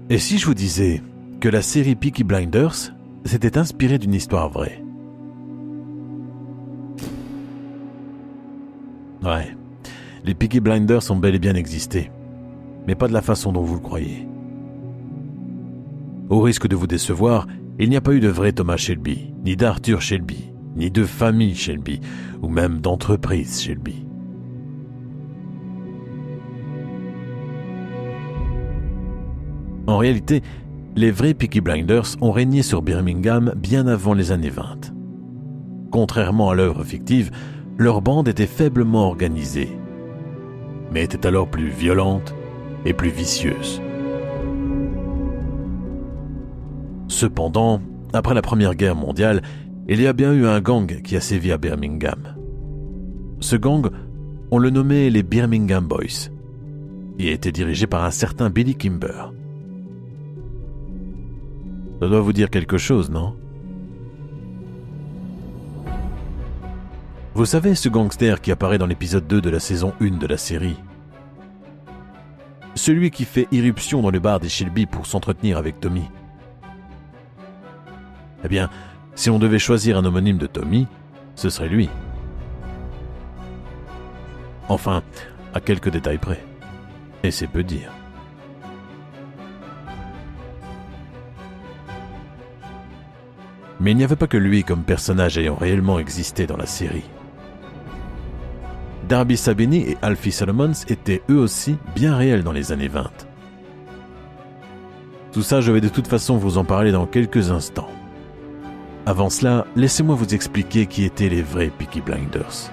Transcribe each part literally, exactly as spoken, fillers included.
Et si je vous disais que la série Peaky Blinders s'était inspirée d'une histoire vraie? Ouais, les Peaky Blinders ont bel et bien existé, mais pas de la façon dont vous le croyez. Au risque de vous décevoir, il n'y a pas eu de vrai Thomas Shelby, ni d'Arthur Shelby, ni de famille Shelby, ou même d'entreprise Shelby. En réalité, les vrais Peaky Blinders ont régné sur Birmingham bien avant les années vingt. Contrairement à l'œuvre fictive, leur bande était faiblement organisée, mais était alors plus violente et plus vicieuse. Cependant, après la Première Guerre mondiale, il y a bien eu un gang qui a sévi à Birmingham. Ce gang, on le nommait les Birmingham Boys. Il était dirigé par un certain Billy Kimber. Ça doit vous dire quelque chose, non? Vous savez, ce gangster qui apparaît dans l'épisode deux de la saison un de la série? Celui qui fait irruption dans le bar des Shelby pour s'entretenir avec Tommy. Eh bien, si on devait choisir un homonyme de Tommy, ce serait lui. Enfin, à quelques détails près. Et c'est peu dire. Mais il n'y avait pas que lui comme personnage ayant réellement existé dans la série. Darby Sabini et Alfie Solomons étaient eux aussi bien réels dans les années vingt. Tout ça, je vais de toute façon vous en parler dans quelques instants. Avant cela, laissez-moi vous expliquer qui étaient les vrais Peaky Blinders.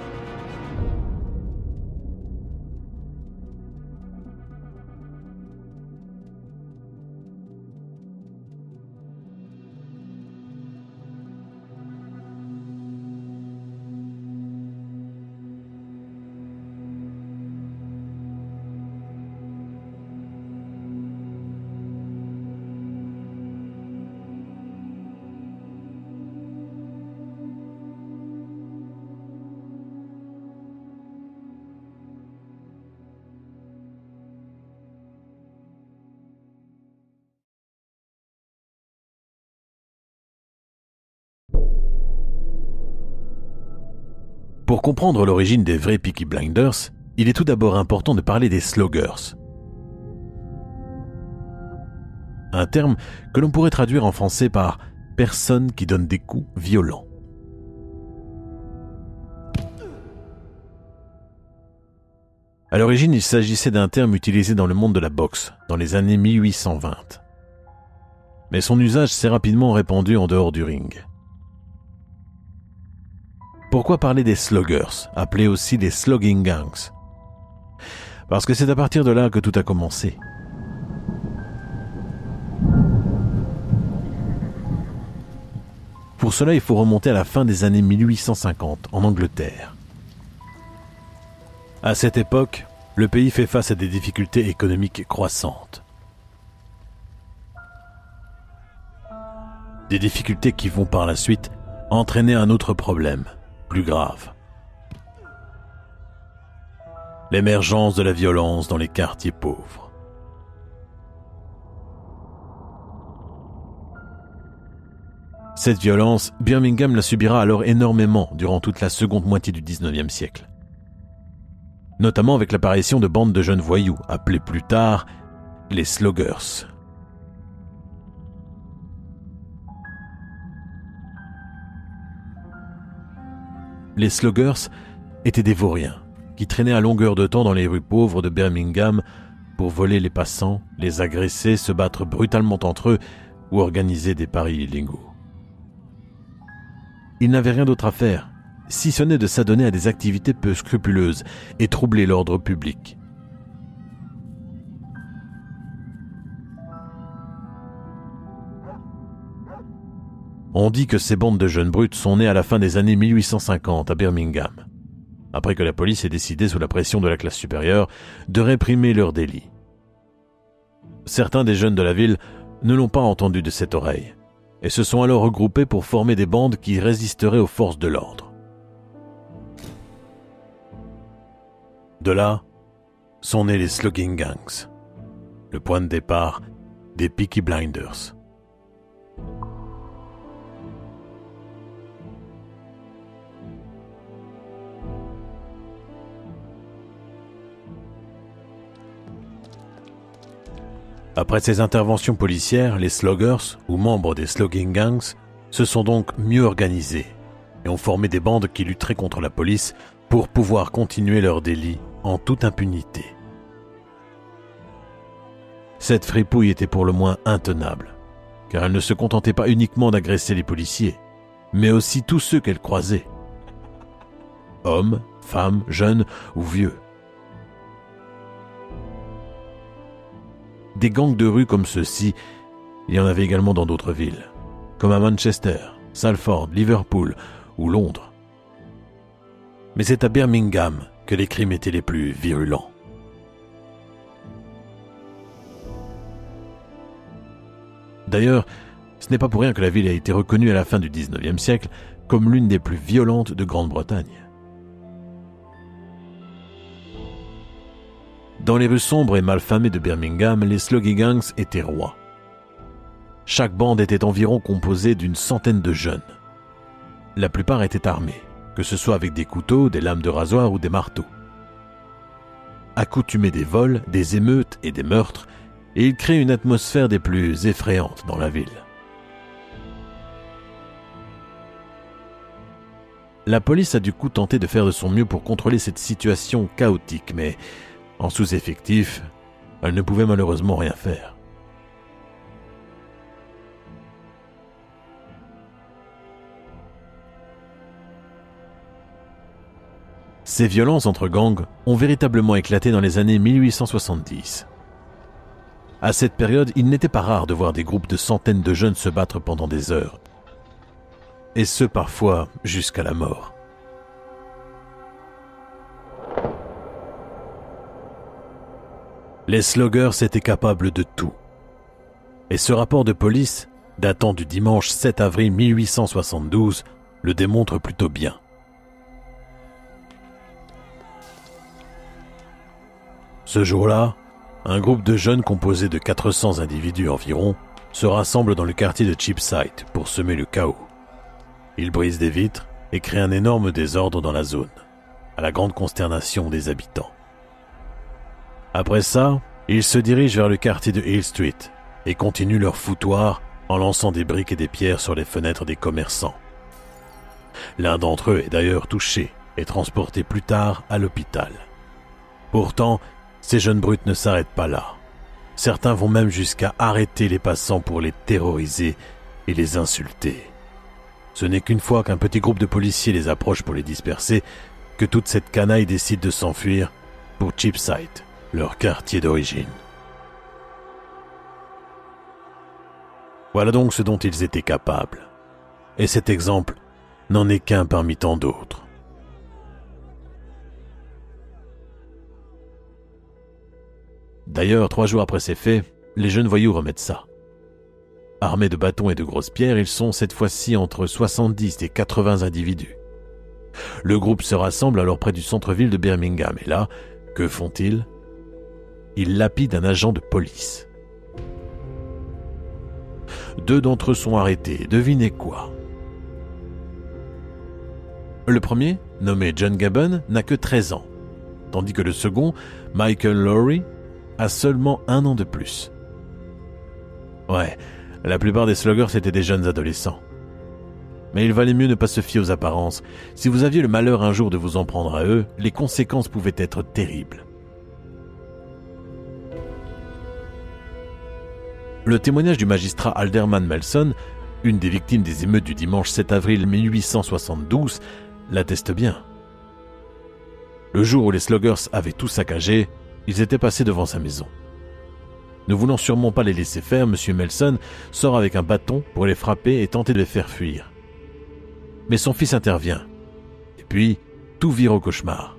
Pour comprendre l'origine des vrais Peaky Blinders, il est tout d'abord important de parler des sloggers. Un terme que l'on pourrait traduire en français par « personne qui donne des coups violents ». À l'origine, il s'agissait d'un terme utilisé dans le monde de la boxe, dans les années mille huit cent vingt. Mais son usage s'est rapidement répandu en dehors du ring. Pourquoi parler des sluggers, appelés aussi des slogging gangs? Parce que c'est à partir de là que tout a commencé. Pour cela, il faut remonter à la fin des années mille huit cent cinquante, en Angleterre. À cette époque, le pays fait face à des difficultés économiques croissantes. Des difficultés qui vont par la suite entraîner un autre problème, plus grave. L'émergence de la violence dans les quartiers pauvres. Cette violence, Birmingham la subira alors énormément durant toute la seconde moitié du dix-neuvième siècle. Notamment avec l'apparition de bandes de jeunes voyous, appelées plus tard les sloggers. Les sloggers étaient des vauriens qui traînaient à longueur de temps dans les rues pauvres de Birmingham pour voler les passants, les agresser, se battre brutalement entre eux ou organiser des paris illégaux. Ils n'avaient rien d'autre à faire, si ce n'est de s'adonner à des activités peu scrupuleuses et troubler l'ordre public. On dit que ces bandes de jeunes brutes sont nées à la fin des années mille huit cent cinquante à Birmingham, après que la police ait décidé, sous la pression de la classe supérieure, de réprimer leurs délits. Certains des jeunes de la ville ne l'ont pas entendu de cette oreille, et se sont alors regroupés pour former des bandes qui résisteraient aux forces de l'ordre. De là sont nés les slogging gangs, le point de départ des Peaky Blinders. Après ces interventions policières, les Sluggers, ou membres des Slugging Gangs, se sont donc mieux organisés et ont formé des bandes qui lutteraient contre la police pour pouvoir continuer leurs délits en toute impunité. Cette fripouille était pour le moins intenable, car elle ne se contentait pas uniquement d'agresser les policiers, mais aussi tous ceux qu'elle croisait. Hommes, femmes, jeunes ou vieux. Des gangs de rue comme ceux-ci, il y en avait également dans d'autres villes, comme à Manchester, Salford, Liverpool ou Londres. Mais c'est à Birmingham que les crimes étaient les plus virulents. D'ailleurs, ce n'est pas pour rien que la ville a été reconnue à la fin du dix-neuvième siècle comme l'une des plus violentes de Grande-Bretagne. Dans les rues sombres et malfamées de Birmingham, les Sluggy Gangs étaient rois. Chaque bande était environ composée d'une centaine de jeunes. La plupart étaient armés, que ce soit avec des couteaux, des lames de rasoir ou des marteaux. Accoutumés des vols, des émeutes et des meurtres, et ils créent une atmosphère des plus effrayantes dans la ville. La police a du coup tenté de faire de son mieux pour contrôler cette situation chaotique, mais en sous-effectif, elle ne pouvait malheureusement rien faire. Ces violences entre gangs ont véritablement éclaté dans les années mille huit cent soixante-dix. À cette période, il n'était pas rare de voir des groupes de centaines de jeunes se battre pendant des heures, et ce parfois jusqu'à la mort. Les Sluggers étaient capables de tout. Et ce rapport de police, datant du dimanche sept avril mille huit cent soixante-douze, le démontre plutôt bien. Ce jour-là, un groupe de jeunes composé de quatre cents individus environ se rassemble dans le quartier de Cheapside pour semer le chaos. Ils brisent des vitres et créent un énorme désordre dans la zone, à la grande consternation des habitants. Après ça, ils se dirigent vers le quartier de Hill Street et continuent leur foutoir en lançant des briques et des pierres sur les fenêtres des commerçants. L'un d'entre eux est d'ailleurs touché et transporté plus tard à l'hôpital. Pourtant, ces jeunes brutes ne s'arrêtent pas là. Certains vont même jusqu'à arrêter les passants pour les terroriser et les insulter. Ce n'est qu'une fois qu'un petit groupe de policiers les approche pour les disperser que toute cette canaille décide de s'enfuir pour Cheapside, leur quartier d'origine. Voilà donc ce dont ils étaient capables. Et cet exemple n'en est qu'un parmi tant d'autres. D'ailleurs, trois jours après ces faits, les jeunes voyous remettent ça. Armés de bâtons et de grosses pierres, ils sont cette fois-ci entre soixante-dix et quatre-vingts individus. Le groupe se rassemble alors près du centre-ville de Birmingham, et là, que font-ils ? Ils lapident un agent de police. Deux d'entre eux sont arrêtés, devinez quoi ? Le premier, nommé John Gabon, n'a que treize ans, tandis que le second, Michael Lowry, a seulement un an de plus. Ouais, la plupart des sluggers étaient des jeunes adolescents. Mais il valait mieux ne pas se fier aux apparences. Si vous aviez le malheur un jour de vous en prendre à eux, les conséquences pouvaient être terribles. Le témoignage du magistrat Alderman Melson, une des victimes des émeutes du dimanche sept avril mille huit cent soixante-douze, l'atteste bien. Le jour où les sluggers avaient tout saccagé, ils étaient passés devant sa maison. Ne voulant sûrement pas les laisser faire, M. Melson sort avec un bâton pour les frapper et tenter de les faire fuir. Mais son fils intervient. Et puis, tout vire au cauchemar.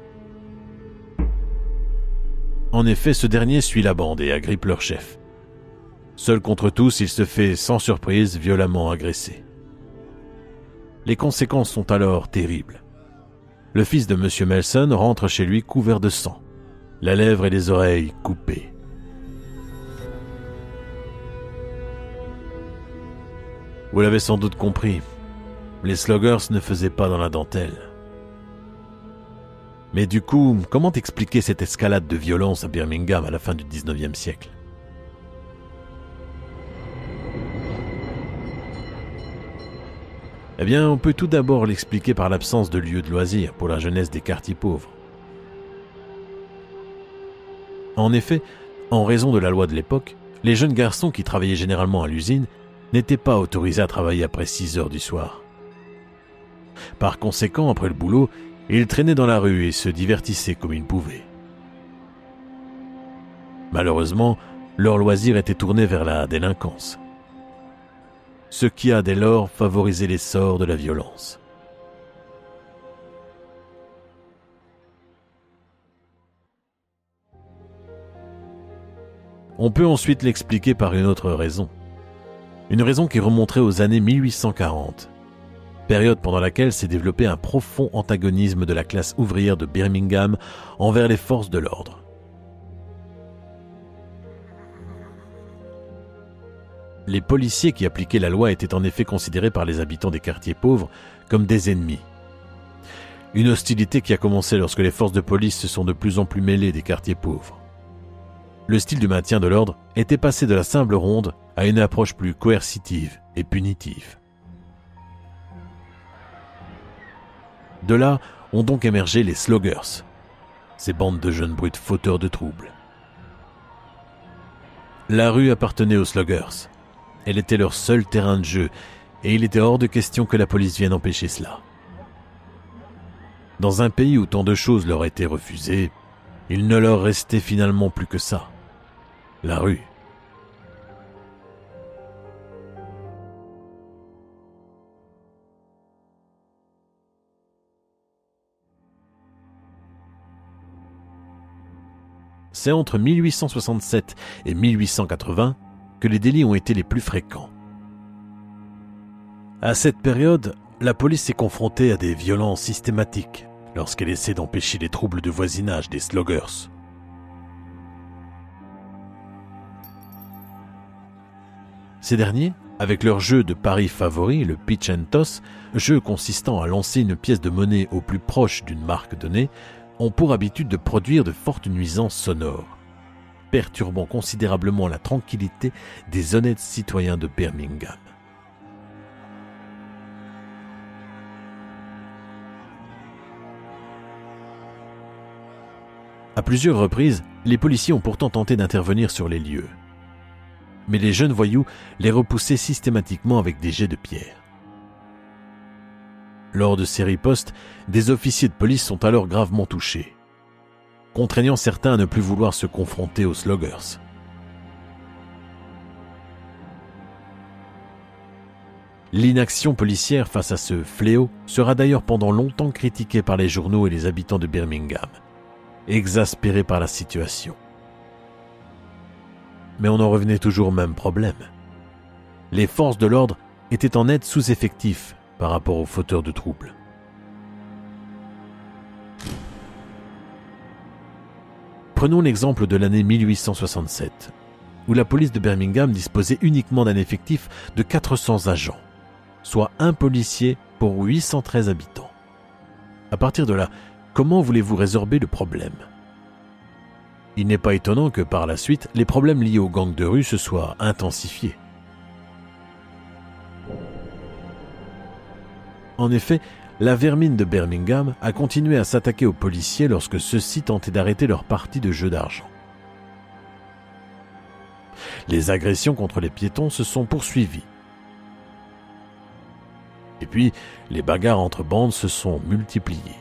En effet, ce dernier suit la bande et agrippe leur chef. Seul contre tous, il se fait, sans surprise, violemment agresser. Les conséquences sont alors terribles. Le fils de M. Melson rentre chez lui couvert de sang, la lèvre et les oreilles coupées. Vous l'avez sans doute compris, les sluggers ne faisaient pas dans la dentelle. Mais du coup, comment expliquer cette escalade de violence à Birmingham à la fin du dix-neuvième siècle ? Eh bien, on peut tout d'abord l'expliquer par l'absence de lieux de loisirs pour la jeunesse des quartiers pauvres. En effet, en raison de la loi de l'époque, les jeunes garçons qui travaillaient généralement à l'usine n'étaient pas autorisés à travailler après six heures du soir. Par conséquent, après le boulot, ils traînaient dans la rue et se divertissaient comme ils pouvaient. Malheureusement, leur loisir était tourné vers la délinquance, ce qui a dès lors favorisé l'essor de la violence. On peut ensuite l'expliquer par une autre raison. Une raison qui remonterait aux années mille huit cent quarante, période pendant laquelle s'est développé un profond antagonisme de la classe ouvrière de Birmingham envers les forces de l'ordre. Les policiers qui appliquaient la loi étaient en effet considérés par les habitants des quartiers pauvres comme des ennemis. Une hostilité qui a commencé lorsque les forces de police se sont de plus en plus mêlées des quartiers pauvres. Le style du maintien de l'ordre était passé de la simple ronde à une approche plus coercitive et punitive. De là ont donc émergé les sluggers, ces bandes de jeunes brutes fauteurs de troubles. La rue appartenait aux sluggers. Elle était leur seul terrain de jeu et il était hors de question que la police vienne empêcher cela. Dans un pays où tant de choses leur étaient refusées, il ne leur restait finalement plus que ça, la rue. C'est entre mille huit cent soixante-sept et mille huit cent quatre-vingts que les délits ont été les plus fréquents. À cette période, la police est confrontée à des violences systématiques lorsqu'elle essaie d'empêcher les troubles de voisinage des sluggers. Ces derniers, avec leur jeu de paris favori, le pitch and toss, jeu consistant à lancer une pièce de monnaie au plus proche d'une marque donnée, ont pour habitude de produire de fortes nuisances sonores, perturbant considérablement la tranquillité des honnêtes citoyens de Birmingham. À plusieurs reprises, les policiers ont pourtant tenté d'intervenir sur les lieux. Mais les jeunes voyous les repoussaient systématiquement avec des jets de pierre. Lors de ces ripostes, des officiers de police sont alors gravement touchés, contraignant certains à ne plus vouloir se confronter aux sluggers. L'inaction policière face à ce fléau sera d'ailleurs pendant longtemps critiquée par les journaux et les habitants de Birmingham, exaspérés par la situation. Mais on en revenait toujours au même problème. Les forces de l'ordre étaient en net sous-effectifs par rapport aux fauteurs de troubles. Prenons l'exemple de l'année mille huit cent soixante-sept, où la police de Birmingham disposait uniquement d'un effectif de quatre cents agents, soit un policier pour huit cent treize habitants. À partir de là, comment voulez-vous résorber le problème ? Il n'est pas étonnant que par la suite, les problèmes liés aux gangs de rue se soient intensifiés. En effet, la vermine de Birmingham a continué à s'attaquer aux policiers lorsque ceux-ci tentaient d'arrêter leur partie de jeu d'argent. Les agressions contre les piétons se sont poursuivies. Et puis, les bagarres entre bandes se sont multipliées.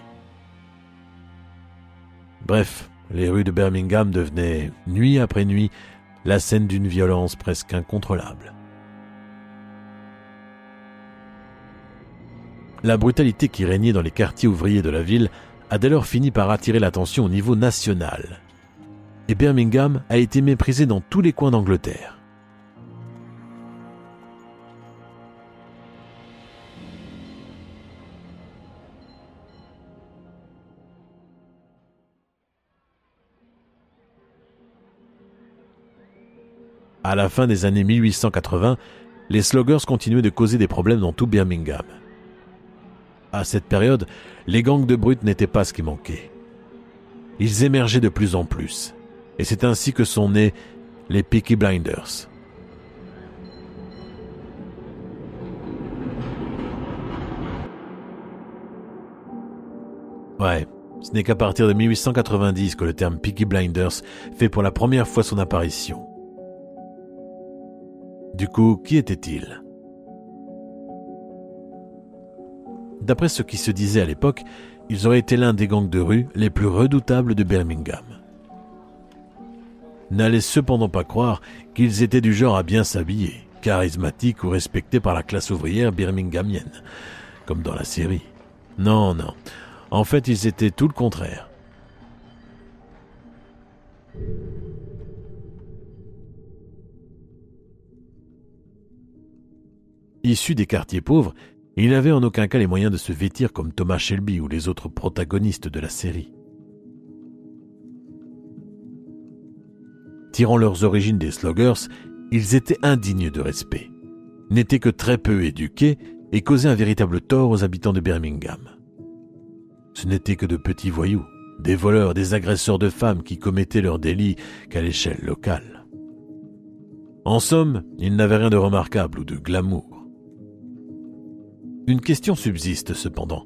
Bref, les rues de Birmingham devenaient, nuit après nuit, la scène d'une violence presque incontrôlable. La brutalité qui régnait dans les quartiers ouvriers de la ville a dès lors fini par attirer l'attention au niveau national. Et Birmingham a été méprisé dans tous les coins d'Angleterre. À la fin des années mille huit cent quatre-vingts, les Sluggers continuaient de causer des problèmes dans tout Birmingham. À cette période, les gangs de brutes n'étaient pas ce qui manquait. Ils émergeaient de plus en plus, et c'est ainsi que sont nés les Peaky Blinders. Ouais, ce n'est qu'à partir de mille huit cent quatre-vingt-dix que le terme Peaky Blinders fait pour la première fois son apparition. Du coup, qui étaient-ils ? D'après ce qui se disait à l'époque, ils auraient été l'un des gangs de rue les plus redoutables de Birmingham. N'allez cependant pas croire qu'ils étaient du genre à bien s'habiller, charismatiques ou respectés par la classe ouvrière birminghamienne, comme dans la série. Non, non. En fait, ils étaient tout le contraire. Issus des quartiers pauvres, ils n'avaient en aucun cas les moyens de se vêtir comme Thomas Shelby ou les autres protagonistes de la série. Tirant leurs origines des Sluggers, ils étaient indignes de respect, n'étaient que très peu éduqués et causaient un véritable tort aux habitants de Birmingham. Ce n'étaient que de petits voyous, des voleurs, des agresseurs de femmes qui commettaient leurs délits qu'à l'échelle locale. En somme, ils n'avaient rien de remarquable ou de glamour. Une question subsiste cependant.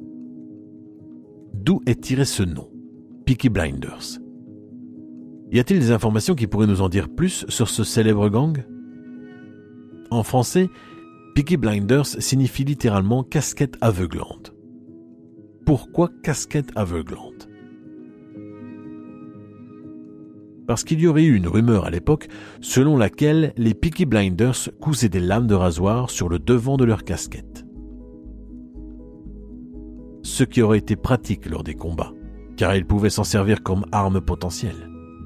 D'où est tiré ce nom, Peaky Blinders ? Y a-t-il des informations qui pourraient nous en dire plus sur ce célèbre gang ? En français, Peaky Blinders signifie littéralement casquette aveuglante. Pourquoi casquette aveuglante ? Parce qu'il y aurait eu une rumeur à l'époque selon laquelle les Peaky Blinders cousaient des lames de rasoir sur le devant de leur casquette. Ce qui aurait été pratique lors des combats, car ils pouvaient s'en servir comme arme potentielle.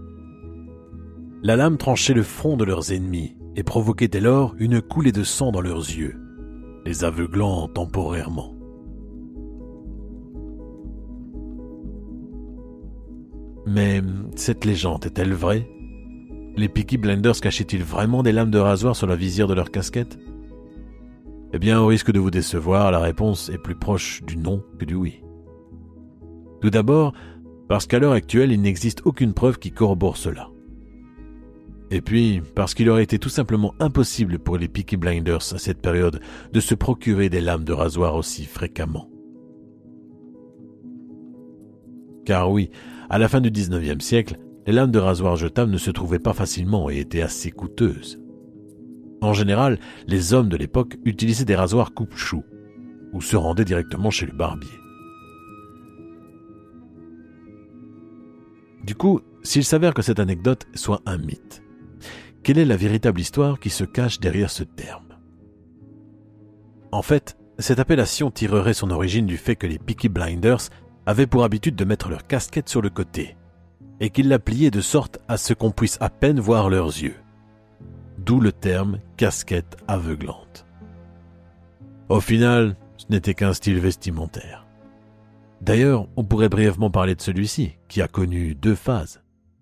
La lame tranchait le front de leurs ennemis et provoquait dès lors une coulée de sang dans leurs yeux, les aveuglant temporairement. Mais cette légende est-elle vraie ? Les Peaky Blinders cachaient-ils vraiment des lames de rasoir sur la visière de leur casquette ? Eh bien, au risque de vous décevoir, la réponse est plus proche du non que du oui. Tout d'abord, parce qu'à l'heure actuelle, il n'existe aucune preuve qui corrobore cela. Et puis, parce qu'il aurait été tout simplement impossible pour les Peaky Blinders à cette période de se procurer des lames de rasoir aussi fréquemment. Car oui, à la fin du dix-neuvième siècle, les lames de rasoir jetables ne se trouvaient pas facilement et étaient assez coûteuses. En général, les hommes de l'époque utilisaient des rasoirs coupe-chou ou se rendaient directement chez le barbier. Du coup, s'il s'avère que cette anecdote soit un mythe, quelle est la véritable histoire qui se cache derrière ce terme ? En fait, cette appellation tirerait son origine du fait que les Peaky Blinders avaient pour habitude de mettre leur casquette sur le côté et qu'ils la pliaient de sorte à ce qu'on puisse à peine voir leurs yeux. D'où le terme casquette aveuglante. Au final, ce n'était qu'un style vestimentaire. D'ailleurs, on pourrait brièvement parler de celui-ci, qui a connu deux phases.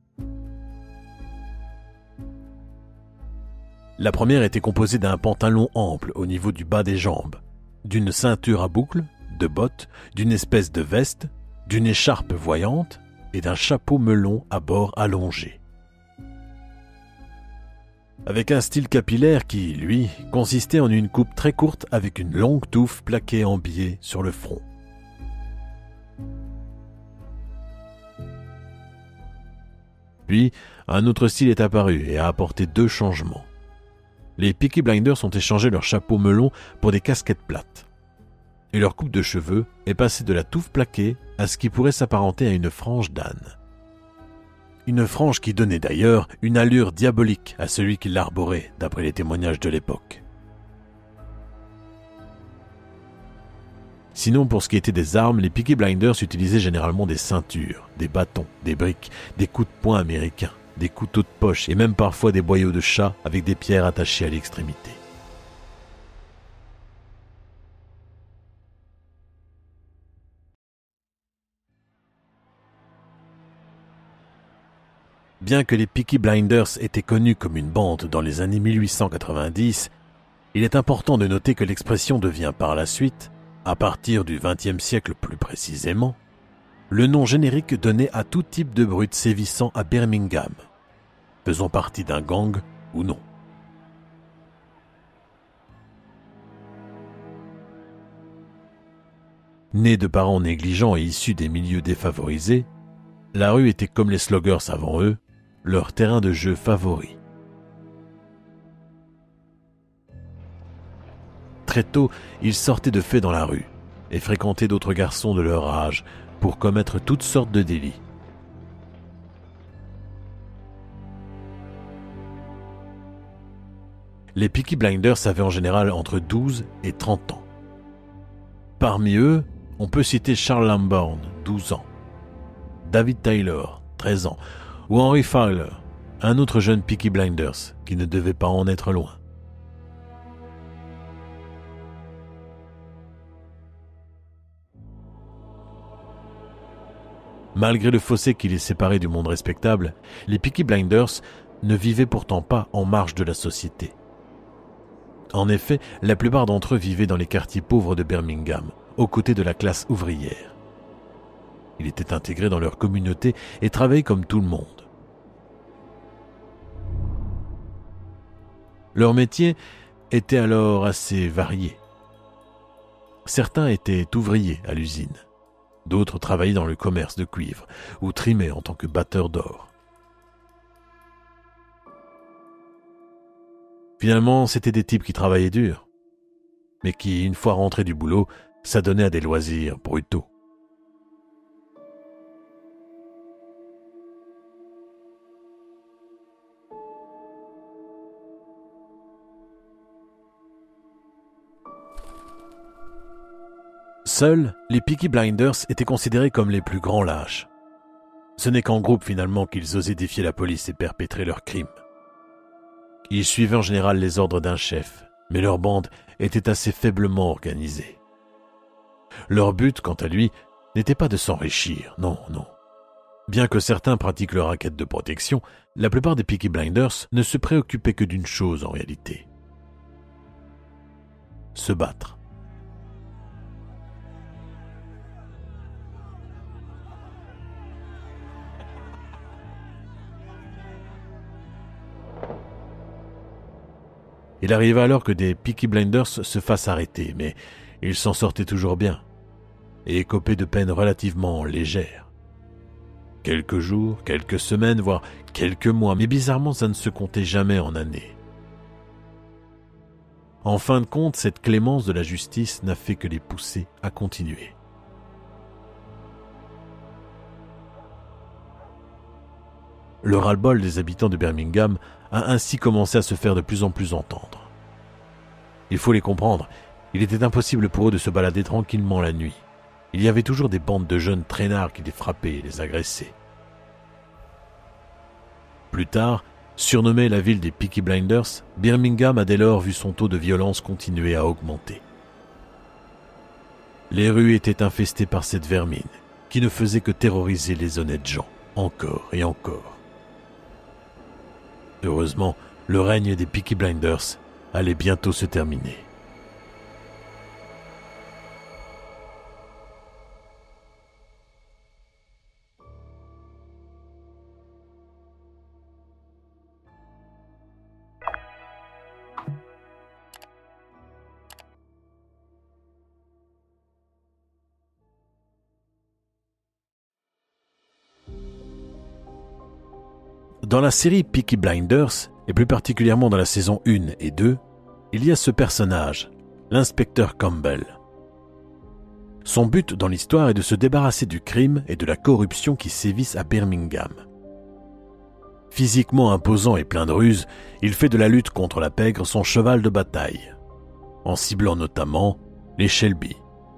La première était composée d'un pantalon ample au niveau du bas des jambes, d'une ceinture à boucles, de bottes, d'une espèce de veste, d'une écharpe voyante et d'un chapeau melon à bords allongés. Avec un style capillaire qui, lui, consistait en une coupe très courte avec une longue touffe plaquée en biais sur le front. Puis, un autre style est apparu et a apporté deux changements. Les Peaky Blinders ont échangé leur chapeau melon pour des casquettes plates. Et leur coupe de cheveux est passée de la touffe plaquée à ce qui pourrait s'apparenter à une frange d'âne. Une frange qui donnait d'ailleurs une allure diabolique à celui qui l'arborait, d'après les témoignages de l'époque. Sinon, pour ce qui était des armes, les Peaky Blinders utilisaient généralement des ceintures, des bâtons, des briques, des coups de poing américains, des couteaux de poche et même parfois des boyaux de chat avec des pierres attachées à l'extrémité. Bien que les Peaky Blinders étaient connus comme une bande dans les années mille huit cent quatre-vingt-dix, Il est important de noter que l'expression devient par la suite, à partir du vingtième siècle plus précisément, le nom générique donné à tout type de brute sévissant à Birmingham, faisant partie d'un gang ou non. Née de parents négligents et issus des milieux défavorisés, la rue était comme les sloggers avant eux, leur terrain de jeu favori. Très tôt, ils sortaient de fait dans la rue et fréquentaient d'autres garçons de leur âge pour commettre toutes sortes de délits. Les Peaky Blinders avaient en général entre douze et trente ans. Parmi eux, on peut citer Charles Lambourne, douze ans, David Taylor, treize ans, ou Henry Fowler, un autre jeune Peaky Blinders qui ne devait pas en être loin. Malgré le fossé qui les séparait du monde respectable, les Peaky Blinders ne vivaient pourtant pas en marge de la société. En effet, la plupart d'entre eux vivaient dans les quartiers pauvres de Birmingham, aux côtés de la classe ouvrière. Ils étaient intégrés dans leur communauté et travaillaient comme tout le monde. Leur métier était alors assez varié. Certains étaient ouvriers à l'usine. D'autres travaillaient dans le commerce de cuivre ou trimaient en tant que batteurs d'or. Finalement, c'étaient des types qui travaillaient dur, mais qui, une fois rentrés du boulot, s'adonnaient à des loisirs brutaux. Seuls, les Peaky Blinders étaient considérés comme les plus grands lâches. Ce n'est qu'en groupe finalement qu'ils osaient défier la police et perpétrer leurs crimes. Ils suivaient en général les ordres d'un chef, mais leur bande était assez faiblement organisée. Leur but, quant à lui, n'était pas de s'enrichir, non, non. Bien que certains pratiquent leur racket de protection, la plupart des Peaky Blinders ne se préoccupaient que d'une chose en réalité. Se battre. Il arriva alors que des Peaky Blinders se fassent arrêter, mais ils s'en sortaient toujours bien, et écopaient de peines relativement légères. Quelques jours, quelques semaines, voire quelques mois, mais bizarrement ça ne se comptait jamais en années. En fin de compte, cette clémence de la justice n'a fait que les pousser à continuer. Le ras-le-bol des habitants de Birmingham a ainsi commencé à se faire de plus en plus entendre. Il faut les comprendre, il était impossible pour eux de se balader tranquillement la nuit. Il y avait toujours des bandes de jeunes traînards qui les frappaient et les agressaient. Plus tard, surnommée la ville des Peaky Blinders, Birmingham a dès lors vu son taux de violence continuer à augmenter. Les rues étaient infestées par cette vermine, qui ne faisait que terroriser les honnêtes gens, encore et encore. Heureusement, le règne des Peaky Blinders allait bientôt se terminer. Dans la série Peaky Blinders, et plus particulièrement dans la saison un et deux, il y a ce personnage, l'inspecteur Campbell. Son but dans l'histoire est de se débarrasser du crime et de la corruption qui sévissent à Birmingham. Physiquement imposant et plein de ruses, il fait de la lutte contre la pègre son cheval de bataille, en ciblant notamment les Shelby.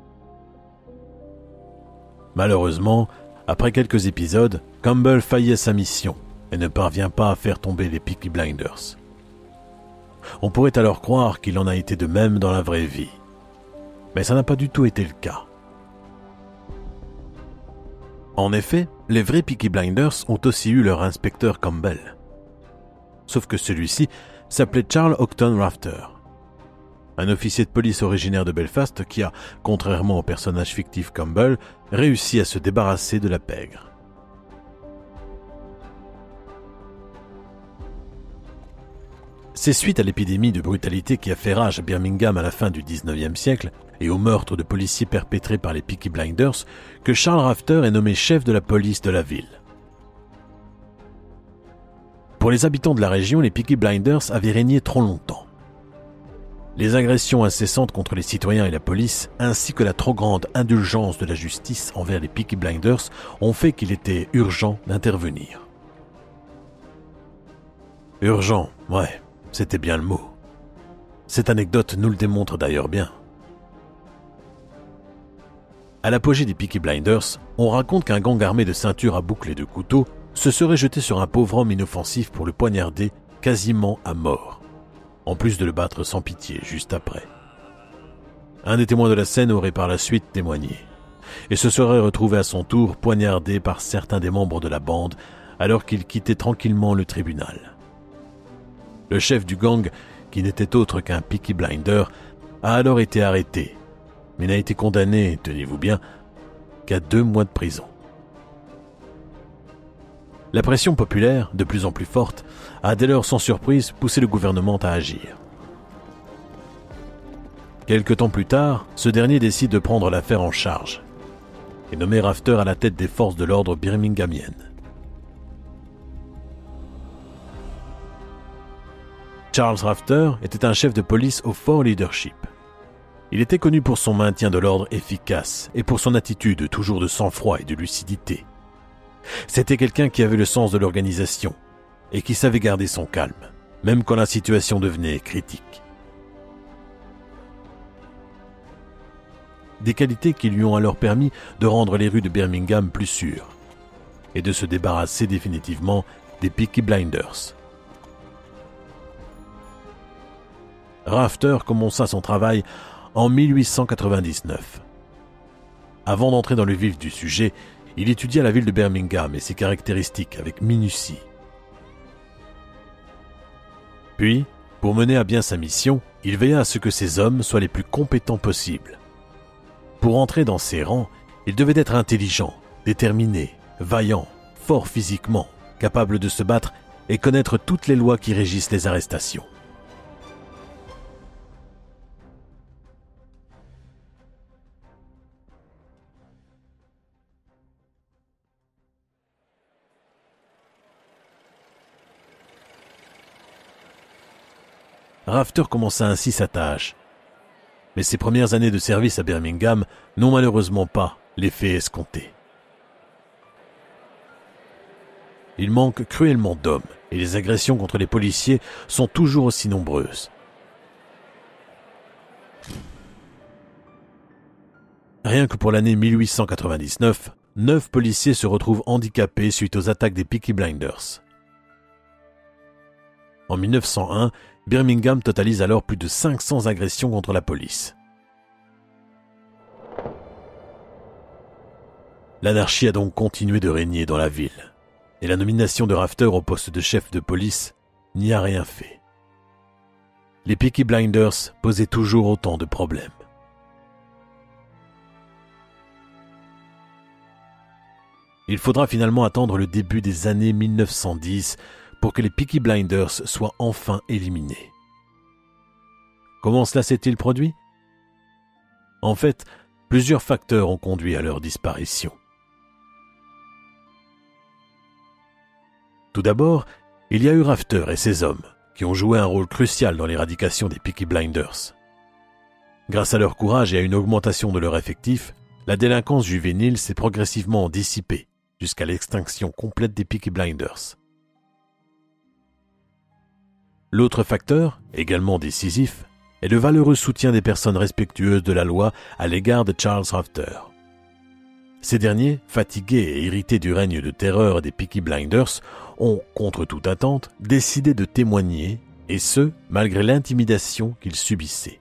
Malheureusement, après quelques épisodes, Campbell faillit à sa mission et ne parvient pas à faire tomber les Peaky Blinders. On pourrait alors croire qu'il en a été de même dans la vraie vie. Mais ça n'a pas du tout été le cas. En effet, les vrais Peaky Blinders ont aussi eu leur inspecteur Campbell. Sauf que celui-ci s'appelait Charles Octon Rafter. un officier de police originaire de Belfast qui a, contrairement au personnage fictif Campbell, réussi à se débarrasser de la pègre. C'est suite à l'épidémie de brutalité qui a fait rage à Birmingham à la fin du dix-neuvième siècle et au meurtre de policiers perpétrés par les Peaky Blinders que Charles Rafter est nommé chef de la police de la ville. Pour les habitants de la région, les Peaky Blinders avaient régné trop longtemps. Les agressions incessantes contre les citoyens et la police, ainsi que la trop grande indulgence de la justice envers les Peaky Blinders, ont fait qu'il était urgent d'intervenir. Urgent, ouais. C'était bien le mot. Cette anecdote nous le démontre d'ailleurs bien. À l'apogée des Peaky Blinders, on raconte qu'un gang armé de ceintures à boucles et de couteaux se serait jeté sur un pauvre homme inoffensif pour le poignarder quasiment à mort, en plus de le battre sans pitié juste après. Un des témoins de la scène aurait par la suite témoigné, et se serait retrouvé à son tour poignardé par certains des membres de la bande alors qu'il quittait tranquillement le tribunal. Le chef du gang, qui n'était autre qu'un Peaky Blinder, a alors été arrêté, mais n'a été condamné, tenez-vous bien, qu'à deux mois de prison. La pression populaire, de plus en plus forte, a dès lors sans surprise poussé le gouvernement à agir. Quelque temps plus tard, ce dernier décide de prendre l'affaire en charge et nommer Rafter à la tête des forces de l'ordre birminghamiennes. Charles Rafter était un chef de police au fort leadership. Il était connu pour son maintien de l'ordre efficace et pour son attitude toujours de sang-froid et de lucidité. C'était quelqu'un qui avait le sens de l'organisation et qui savait garder son calme, même quand la situation devenait critique. Des qualités qui lui ont alors permis de rendre les rues de Birmingham plus sûres et de se débarrasser définitivement des Peaky Blinders. Rafter commença son travail en mille huit cent quatre-vingt-dix-neuf. Avant d'entrer dans le vif du sujet, il étudia la ville de Birmingham et ses caractéristiques avec minutie. Puis, pour mener à bien sa mission, il veilla à ce que ses hommes soient les plus compétents possibles. Pour entrer dans ses rangs, il devait être intelligent, déterminé, vaillant, fort physiquement, capable de se battre et connaître toutes les lois qui régissent les arrestations. Rafter commença ainsi sa tâche. Mais ses premières années de service à Birmingham n'ont malheureusement pas l'effet escompté. Il manque cruellement d'hommes et les agressions contre les policiers sont toujours aussi nombreuses. Rien que pour l'année mille huit cent quatre-vingt-dix-neuf, neuf policiers se retrouvent handicapés suite aux attaques des Peaky Blinders. En mille neuf cent un, Birmingham totalise alors plus de cinq cents agressions contre la police. L'anarchie a donc continué de régner dans la ville, et la nomination de Rafter au poste de chef de police n'y a rien fait. Les Peaky Blinders posaient toujours autant de problèmes. Il faudra finalement attendre le début des années mille neuf cent dix pour que les Peaky Blinders soient enfin éliminés. Comment cela s'est-il produit ? En fait, plusieurs facteurs ont conduit à leur disparition. Tout d'abord, il y a eu Rafter et ses hommes, qui ont joué un rôle crucial dans l'éradication des Peaky Blinders. Grâce à leur courage et à une augmentation de leur effectif, la délinquance juvénile s'est progressivement dissipée, jusqu'à l'extinction complète des Peaky Blinders. L'autre facteur, également décisif, est le valeureux soutien des personnes respectueuses de la loi à l'égard de Charles Rafter. Ces derniers, fatigués et irrités du règne de terreur des Peaky Blinders, ont, contre toute attente, décidé de témoigner, et ce, malgré l'intimidation qu'ils subissaient.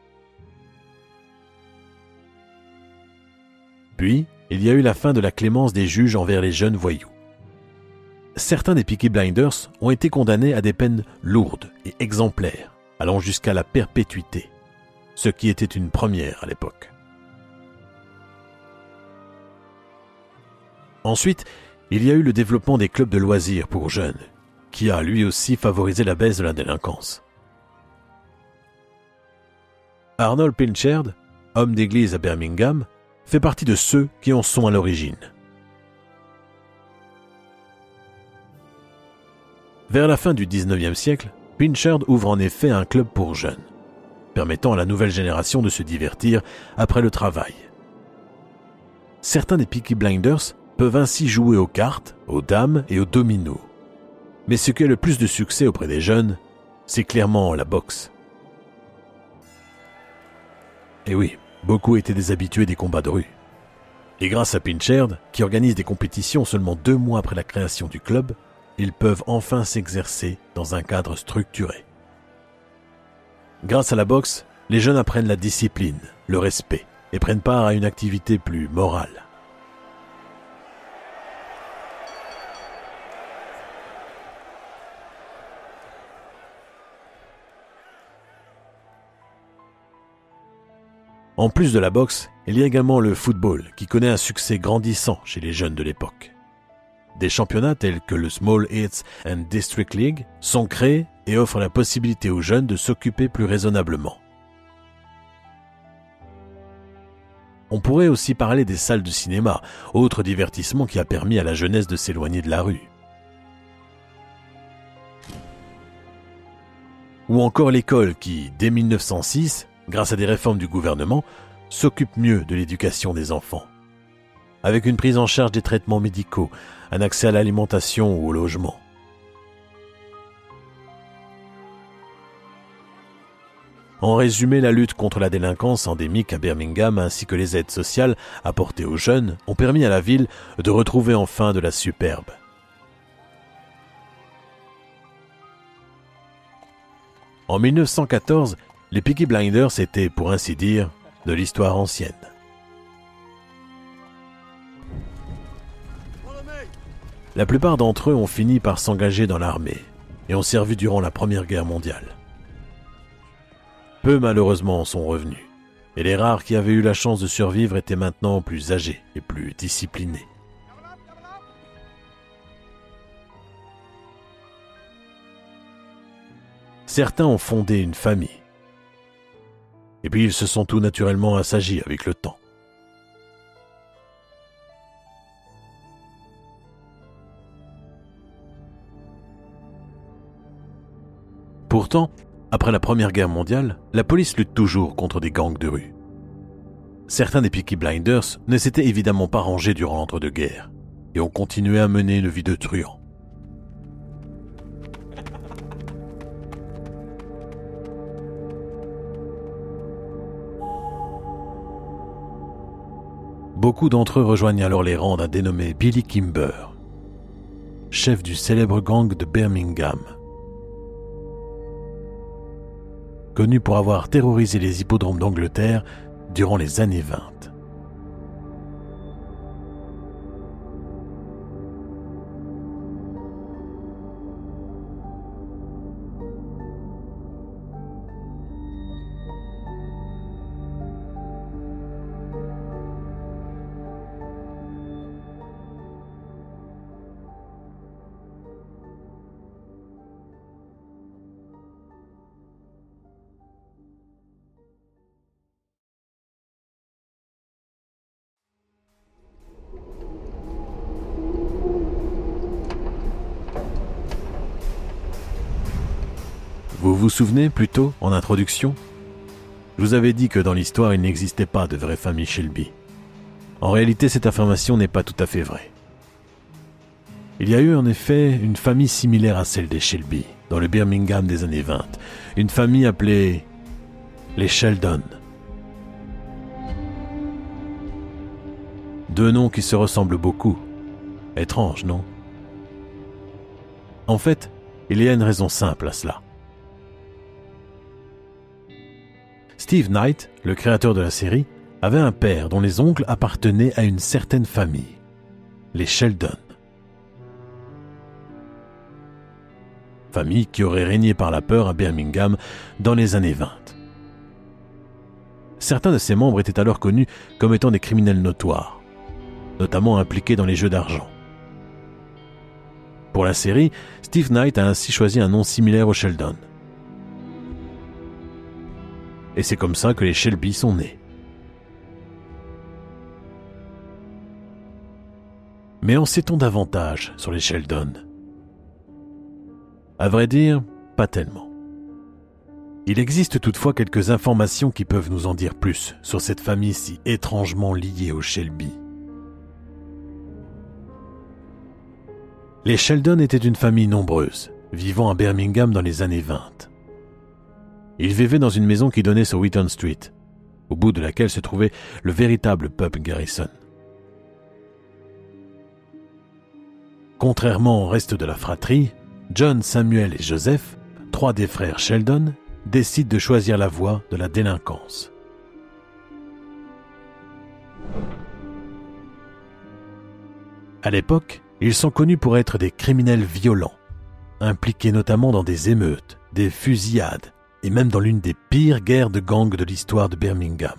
Puis, il y a eu la fin de la clémence des juges envers les jeunes voyous. Certains des Peaky Blinders ont été condamnés à des peines lourdes et exemplaires, allant jusqu'à la perpétuité, ce qui était une première à l'époque. Ensuite, il y a eu le développement des clubs de loisirs pour jeunes, qui a lui aussi favorisé la baisse de la délinquance. Arnold Pinchard, homme d'église à Birmingham, fait partie de ceux qui en sont à l'origine. Vers la fin du dix-neuvième siècle, Pinchard ouvre en effet un club pour jeunes, permettant à la nouvelle génération de se divertir après le travail. Certains des Peaky Blinders peuvent ainsi jouer aux cartes, aux dames et aux dominos. Mais ce qui a le plus de succès auprès des jeunes, c'est clairement la boxe. Et oui, beaucoup étaient des habitués des combats de rue. Et grâce à Pinchard, qui organise des compétitions seulement deux mois après la création du club, ils peuvent enfin s'exercer dans un cadre structuré. Grâce à la boxe, les jeunes apprennent la discipline, le respect et prennent part à une activité plus morale. En plus de la boxe, il y a également le football qui connaît un succès grandissant chez les jeunes de l'époque. Des championnats tels que le Small Heaths and District League sont créés et offrent la possibilité aux jeunes de s'occuper plus raisonnablement. On pourrait aussi parler des salles de cinéma, autre divertissement qui a permis à la jeunesse de s'éloigner de la rue. Ou encore l'école qui, dès mille neuf cent six, grâce à des réformes du gouvernement, s'occupe mieux de l'éducation des enfants. Avec une prise en charge des traitements médicaux, un accès à l'alimentation ou au logement. En résumé, la lutte contre la délinquance endémique à Birmingham ainsi que les aides sociales apportées aux jeunes ont permis à la ville de retrouver enfin de la superbe. En mille neuf cent quatorze, les Peaky Blinders étaient, pour ainsi dire, de l'histoire ancienne. La plupart d'entre eux ont fini par s'engager dans l'armée et ont servi durant la Première Guerre mondiale. Peu malheureusement en sont revenus, et les rares qui avaient eu la chance de survivre étaient maintenant plus âgés et plus disciplinés. Certains ont fondé une famille. Et puis ils se sont tout naturellement assagis avec le temps. Pourtant, après la Première Guerre mondiale, la police lutte toujours contre des gangs de rue. Certains des Peaky Blinders ne s'étaient évidemment pas rangés durant l'entre-deux-guerres et ont continué à mener une vie de truands. Beaucoup d'entre eux rejoignent alors les rangs d'un dénommé Billy Kimber, chef du célèbre gang de Birmingham, connu pour avoir terrorisé les hippodromes d'Angleterre durant les années vingt. Vous vous souvenez, plus tôt, en introduction, je vous avais dit que dans l'histoire, il n'existait pas de vraie famille Shelby. En réalité, cette affirmation n'est pas tout à fait vraie. Il y a eu en effet une famille similaire à celle des Shelby, dans le Birmingham des années vingt, une famille appelée les Sheldon. Deux noms qui se ressemblent beaucoup. Étrange, non? En fait, il y a une raison simple à cela. Steve Knight, le créateur de la série, avait un père dont les oncles appartenaient à une certaine famille, les Sheldon. Famille qui aurait régné par la peur à Birmingham dans les années vingt. Certains de ses membres étaient alors connus comme étant des criminels notoires, notamment impliqués dans les jeux d'argent. Pour la série, Steve Knight a ainsi choisi un nom similaire au Sheldon. Et c'est comme ça que les Shelby sont nés. Mais en sait-on davantage sur les Sheldon? À vrai dire, pas tellement. Il existe toutefois quelques informations qui peuvent nous en dire plus sur cette famille si étrangement liée aux Shelby. Les Sheldon étaient une famille nombreuse, vivant à Birmingham dans les années vingt. Ils vivaient dans une maison qui donnait sur Wheaton Street, au bout de laquelle se trouvait le véritable pub Garrison. Contrairement au reste de la fratrie, John, Samuel et Joseph, trois des frères Sheldon, décident de choisir la voie de la délinquance. À l'époque, ils sont connus pour être des criminels violents, impliqués notamment dans des émeutes, des fusillades et même dans l'une des pires guerres de gangs de l'histoire de Birmingham.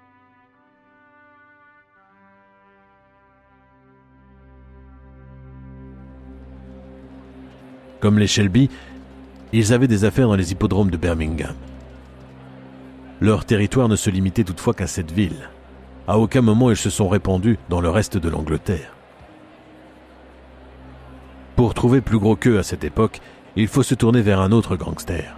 Comme les Shelby, ils avaient des affaires dans les hippodromes de Birmingham. Leur territoire ne se limitait toutefois qu'à cette ville. À aucun moment ils se sont répandus dans le reste de l'Angleterre. Pour trouver plus gros qu'eux à cette époque, il faut se tourner vers un autre gangster.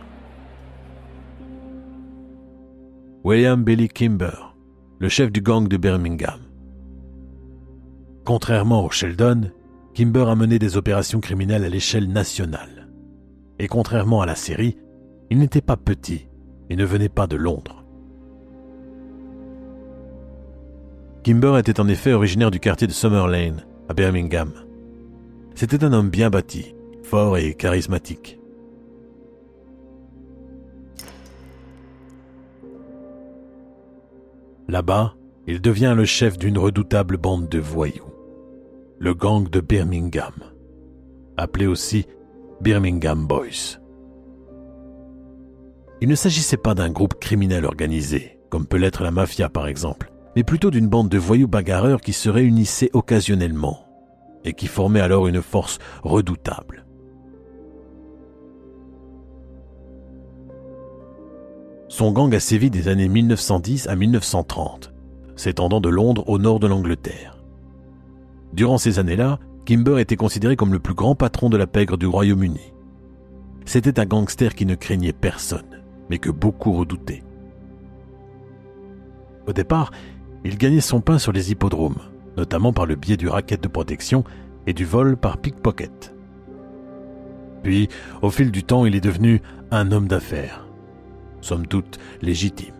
William Billy Kimber, le chef du gang de Birmingham. Contrairement aux Sheldon, Kimber a mené des opérations criminelles à l'échelle nationale. Et contrairement à la série, il n'était pas petit et ne venait pas de Londres. Kimber était en effet originaire du quartier de Summer Lane, à Birmingham. C'était un homme bien bâti, fort et charismatique. Là-bas, il devient le chef d'une redoutable bande de voyous, le gang de Birmingham, appelé aussi Birmingham Boys. Il ne s'agissait pas d'un groupe criminel organisé, comme peut l'être la mafia par exemple, mais plutôt d'une bande de voyous bagarreurs qui se réunissaient occasionnellement et qui formaient alors une force redoutable. Son gang a sévi des années mille neuf cent dix à mille neuf cent trente, s'étendant de Londres au nord de l'Angleterre. Durant ces années-là, Kimber était considéré comme le plus grand patron de la pègre du Royaume-Uni. C'était un gangster qui ne craignait personne, mais que beaucoup redoutaient. Au départ, il gagnait son pain sur les hippodromes, notamment par le biais du racket de protection et du vol par pickpocket. Puis, au fil du temps, il est devenu un homme d'affaires, somme toute légitime.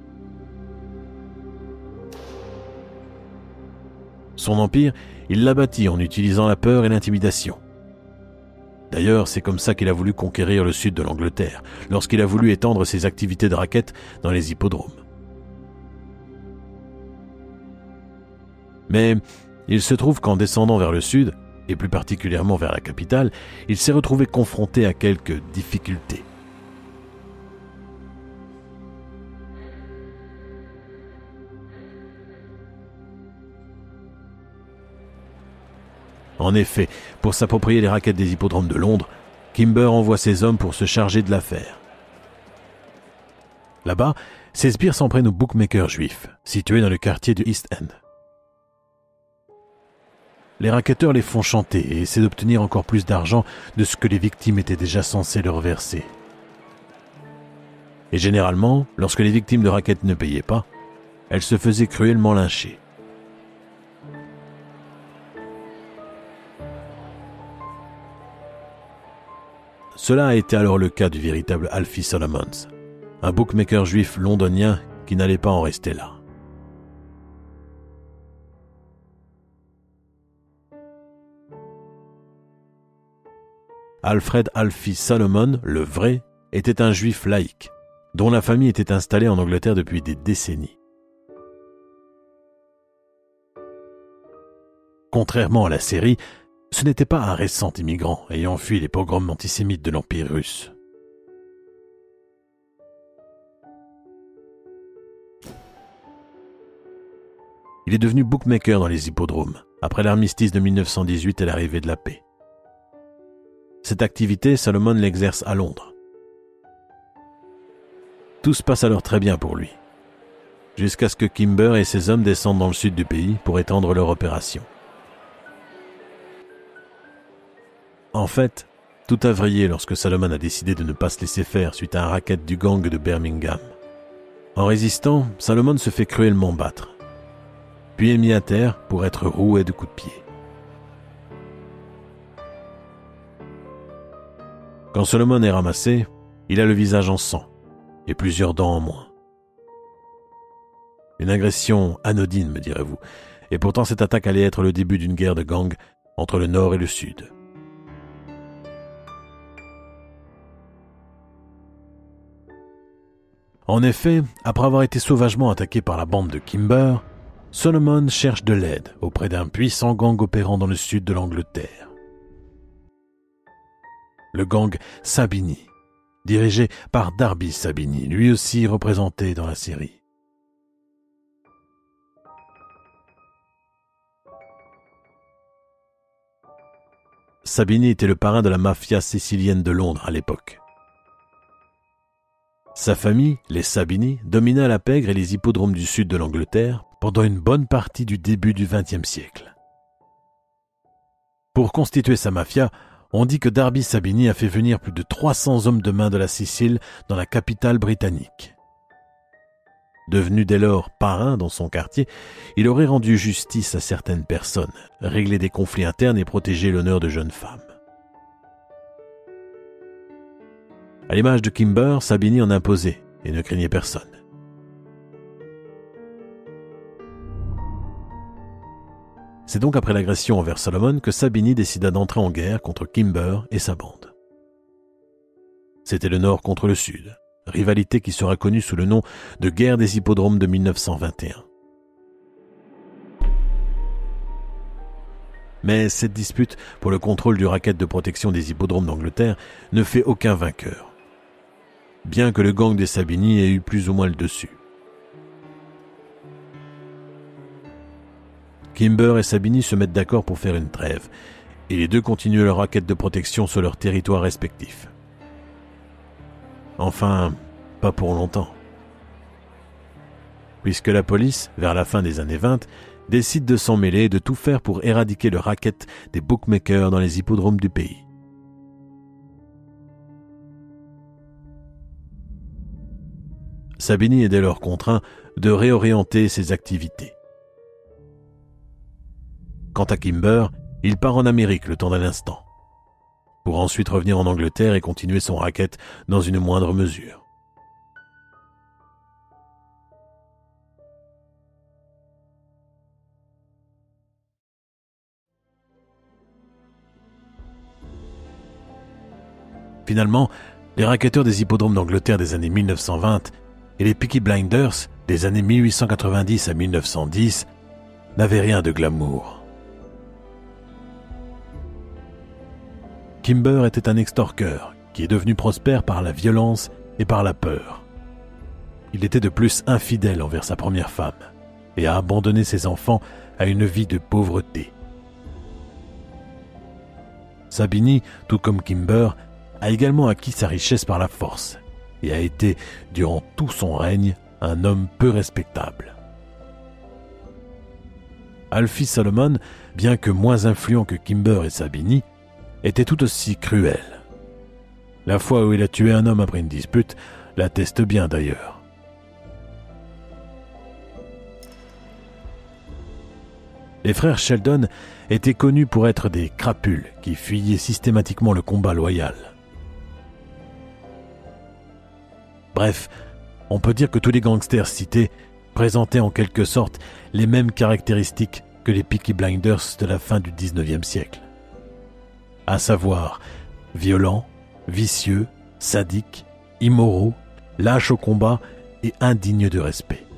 Son empire, il l'a bâti en utilisant la peur et l'intimidation. D'ailleurs, c'est comme ça qu'il a voulu conquérir le sud de l'Angleterre, lorsqu'il a voulu étendre ses activités de racket dans les hippodromes. Mais il se trouve qu'en descendant vers le sud, et plus particulièrement vers la capitale, il s'est retrouvé confronté à quelques difficultés. En effet, pour s'approprier les raquettes des hippodromes de Londres, Kimber envoie ses hommes pour se charger de l'affaire. Là-bas, ses sbires s'en prennent aux bookmakers juifs, situés dans le quartier du East End. Les racketteurs les font chanter et essaient d'obtenir encore plus d'argent de ce que les victimes étaient déjà censées leur verser. Et généralement, lorsque les victimes de racket ne payaient pas, elles se faisaient cruellement lyncher. Cela a été alors le cas du véritable Alfie Solomons, un bookmaker juif londonien qui n'allait pas en rester là. Alfred Alfie Solomon, le vrai, était un juif laïque, dont la famille était installée en Angleterre depuis des décennies. Contrairement à la série, ce n'était pas un récent immigrant ayant fui les pogroms antisémites de l'Empire russe. il est devenu bookmaker dans les hippodromes, après l'armistice de mille neuf cent dix-huit et l'arrivée de la paix. Cette activité, Salomon l'exerce à Londres. Tout se passe alors très bien pour lui, jusqu'à ce que Kimber et ses hommes descendent dans le sud du pays pour étendre leur opération. En fait, tout a vrillé lorsque Salomon a décidé de ne pas se laisser faire suite à un racket du gang de Birmingham. En résistant, Salomon se fait cruellement battre, puis est mis à terre pour être roué de coups de pied. Quand Salomon est ramassé, il a le visage en sang et plusieurs dents en moins. Une agression anodine, me direz-vous, et pourtant cette attaque allait être le début d'une guerre de gang entre le Nord et le Sud. En effet, après avoir été sauvagement attaqué par la bande de Kimber, Salomon cherche de l'aide auprès d'un puissant gang opérant dans le sud de l'Angleterre. Le gang Sabini, dirigé par Darby Sabini, lui aussi représenté dans la série. Sabini était le parrain de la mafia sicilienne de Londres à l'époque. Sa famille, les Sabini, domina la pègre et les hippodromes du sud de l'Angleterre pendant une bonne partie du début du vingtième siècle. Pour constituer sa mafia, on dit que Darby Sabini a fait venir plus de trois cents hommes de main de la Sicile dans la capitale britannique. Devenu dès lors parrain dans son quartier, il aurait rendu justice à certaines personnes, réglé des conflits internes et protégé l'honneur de jeunes femmes. À l'image de Kimber, Sabini en imposait et ne craignait personne. C'est donc après l'agression envers Salomon que Sabini décida d'entrer en guerre contre Kimber et sa bande. C'était le Nord contre le Sud, rivalité qui sera connue sous le nom de guerre des hippodromes de mille neuf cent vingt et un. Mais cette dispute pour le contrôle du racket de protection des hippodromes d'Angleterre ne fait aucun vainqueur, bien que le gang des Sabini ait eu plus ou moins le dessus. Kimber et Sabini se mettent d'accord pour faire une trêve, et les deux continuent leur racket de protection sur leurs territoires respectifs. Enfin, pas pour longtemps. Puisque la police, vers la fin des années vingt, décide de s'en mêler et de tout faire pour éradiquer le racket des bookmakers dans les hippodromes du pays. Sabini est dès lors contraint de réorienter ses activités. Quant à Kimber, il part en Amérique le temps d'un instant, pour ensuite revenir en Angleterre et continuer son racket dans une moindre mesure. Finalement, les racketteurs des hippodromes d'Angleterre des années mille neuf cent vingt et les Peaky Blinders des années mille huit cent quatre-vingt-dix à mille neuf cent dix n'avaient rien de glamour. Kimber était un extorqueur qui est devenu prospère par la violence et par la peur. Il était de plus infidèle envers sa première femme et a abandonné ses enfants à une vie de pauvreté. Sabini, tout comme Kimber, a également acquis sa richesse par la force et a été, durant tout son règne, un homme peu respectable. Alfie Salomon, bien que moins influent que Kimber et Sabini, était tout aussi cruel. La fois où il a tué un homme après une dispute l'atteste bien d'ailleurs. Les frères Sheldon étaient connus pour être des crapules qui fuyaient systématiquement le combat loyal. Bref, on peut dire que tous les gangsters cités présentaient en quelque sorte les mêmes caractéristiques que les Peaky Blinders de la fin du dix-neuvième siècle. À savoir, violents, vicieux, sadiques, immoraux, lâches au combat et indignes de respect.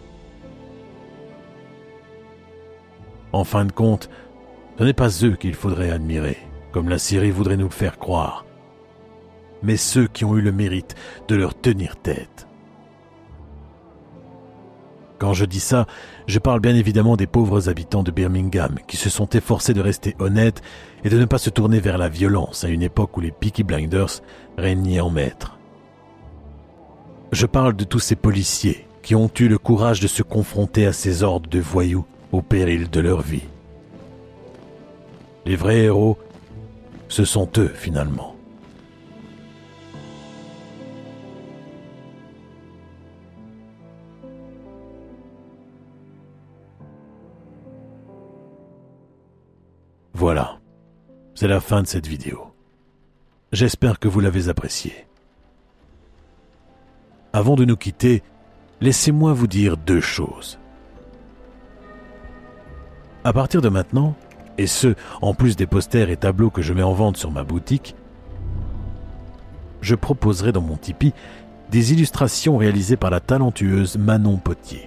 En fin de compte, ce n'est pas eux qu'il faudrait admirer, comme la série voudrait nous le faire croire, mais ceux qui ont eu le mérite de leur tenir tête. Quand je dis ça, je parle bien évidemment des pauvres habitants de Birmingham qui se sont efforcés de rester honnêtes et de ne pas se tourner vers la violence à une époque où les Peaky Blinders régnaient en maître. Je parle de tous ces policiers qui ont eu le courage de se confronter à ces hordes de voyous au péril de leur vie. Les vrais héros, ce sont eux finalement. Voilà, c'est la fin de cette vidéo. J'espère que vous l'avez appréciée. Avant de nous quitter, laissez-moi vous dire deux choses. À partir de maintenant, et ce, en plus des posters et tableaux que je mets en vente sur ma boutique, je proposerai dans mon Tipeee des illustrations réalisées par la talentueuse Manon Potier.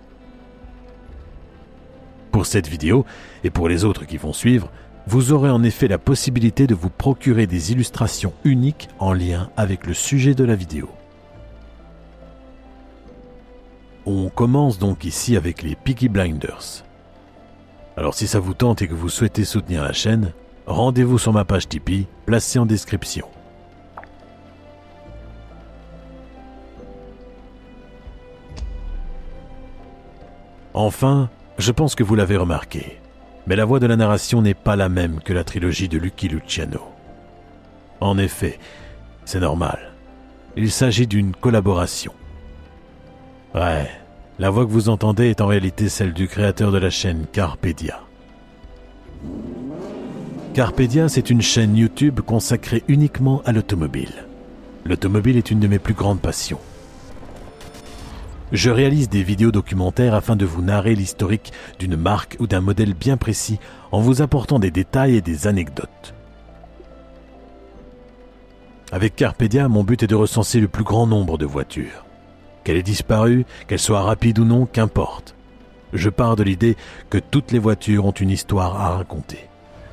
Pour cette vidéo, et pour les autres qui vont suivre, vous aurez en effet la possibilité de vous procurer des illustrations uniques en lien avec le sujet de la vidéo. On commence donc ici avec les Peaky Blinders. Alors si ça vous tente et que vous souhaitez soutenir la chaîne, rendez-vous sur ma page Tipeee, placée en description. Enfin, je pense que vous l'avez remarqué, mais la voix de la narration n'est pas la même que la trilogie de Lucky Luciano. En effet, c'est normal. Il s'agit d'une collaboration. Ouais, la voix que vous entendez est en réalité celle du créateur de la chaîne Carpedia. Carpedia, c'est une chaîne YouTube consacrée uniquement à l'automobile. L'automobile est une de mes plus grandes passions. Je réalise des vidéos documentaires afin de vous narrer l'historique d'une marque ou d'un modèle bien précis en vous apportant des détails et des anecdotes. Avec Carpedia, mon but est de recenser le plus grand nombre de voitures. Qu'elle ait disparu, qu'elle soit rapide ou non, qu'importe. Je pars de l'idée que toutes les voitures ont une histoire à raconter.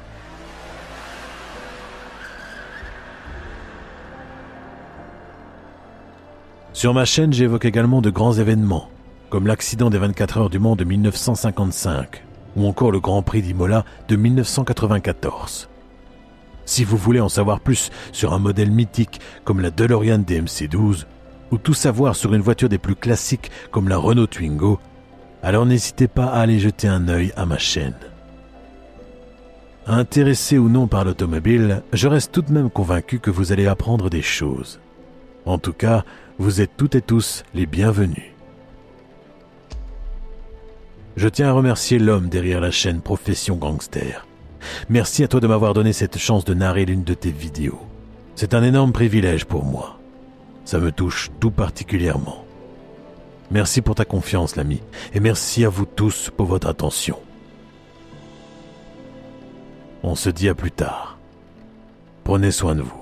Sur ma chaîne, j'évoque également de grands événements, comme l'accident des vingt-quatre heures du Mans de mille neuf cent cinquante-cinq, ou encore le Grand Prix d'Imola de mille neuf cent quatre-vingt-quatorze. Si vous voulez en savoir plus sur un modèle mythique comme la DeLorean D M C douze, ou tout savoir sur une voiture des plus classiques comme la Renault Twingo, alors n'hésitez pas à aller jeter un œil à ma chaîne. Intéressé ou non par l'automobile, je reste tout de même convaincu que vous allez apprendre des choses. En tout cas, vous êtes toutes et tous les bienvenus. Je tiens à remercier l'homme derrière la chaîne Profession Gangster. Merci à toi de m'avoir donné cette chance de narrer l'une de tes vidéos. C'est un énorme privilège pour moi. Ça me touche tout particulièrement. Merci pour ta confiance, l'ami, et merci à vous tous pour votre attention. On se dit à plus tard. Prenez soin de vous.